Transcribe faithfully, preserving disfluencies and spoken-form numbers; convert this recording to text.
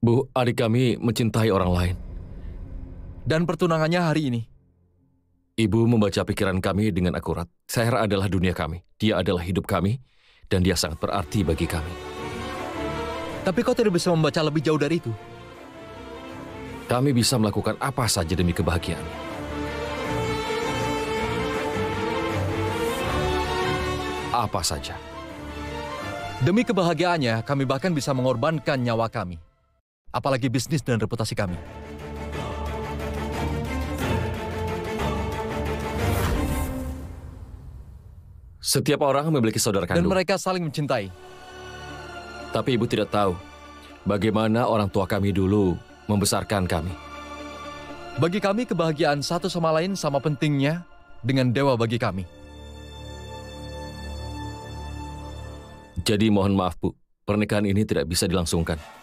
Bu, adik kami mencintai orang lain. Dan pertunangannya hari ini. Ibu membaca pikiran kami dengan akurat. Seher adalah dunia kami, dia adalah hidup kami, dan dia sangat berarti bagi kami. Tapi kau tidak bisa membaca lebih jauh dari itu. Kami bisa melakukan apa saja demi kebahagiaan. Apa saja. Demi kebahagiaannya, kami bahkan bisa mengorbankan nyawa kami. Apalagi bisnis dan reputasi kami. Setiap orang memiliki saudara Dan kandung. mereka saling mencintai. Tapi ibu tidak tahu bagaimana orang tua kami dulu membesarkan kami. Bagi kami, kebahagiaan satu sama lain sama pentingnya dengan dewa bagi kami. Jadi mohon maaf, Bu. Pernikahan ini tidak bisa dilangsungkan.